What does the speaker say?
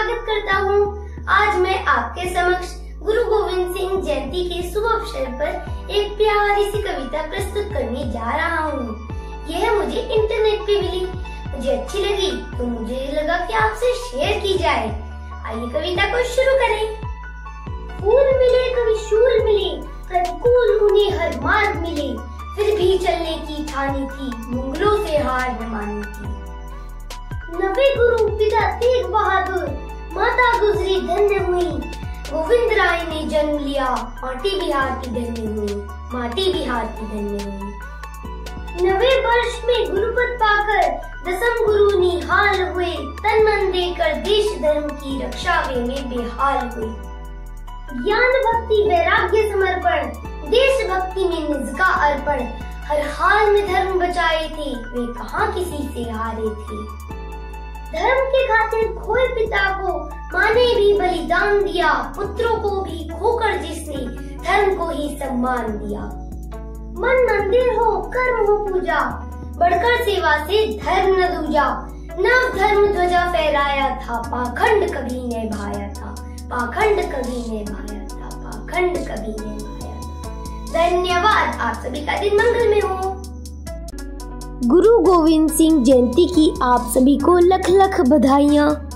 स्वागत करता हूँ। आज मैं आपके समक्ष गुरु गोविंद सिंह जयंती के शुभ अवसर पर एक प्यारी सी कविता प्रस्तुत करने जा रहा हूँ। यह मुझे इंटरनेट पे मिली, मुझे अच्छी लगी तो मुझे लगा कि आपसे शेयर की जाए। आइए कविता को शुरू करें। फूल मिले कभी शूल मिले, प्रतिकूल उन्हें हर मार्ग मिले, फिर भी चलने की ठानी थी, मुगलों से हार न मानी थी। नवे गुरु पिता तेग बहादुर, माता गुजरी धन्य हुई, गोविंद राय ने जन्म लिया, माटी बिहार की धन्य हुई, माटी बिहार की धन्य हुई। नवे वर्ष में गुरुपद पाकर दसम गुरु निहाल हुए, तन मन देकर देश धर्म की रक्षा में बेहाल हुए। ज्ञान भक्ति वैराग्य समर्पण, देश भक्ति में निज का अर्पण, हर हाल में धर्म बचाए थे, वे कहाँ किसी से हारे थे। धर्म के खातिर खोए पिता को, माँ ने भी बलिदान दिया, पुत्रों को भी खोकर जिसने धर्म को ही सम्मान दिया। मन मंदिर हो कर्म हो पूजा, बढ़कर सेवा से धर्म न दूजा, नव धर्म ध्वजा फहराया था, पाखंड कभी न भाया था, पाखंड कभी न भाया था, पाखंड कभी न भाया था। धन्यवाद। आप सभी का दिन मंगल में हो। गुरु गोविंद सिंह जयंती की आप सभी को लख लख बधाइयाँ।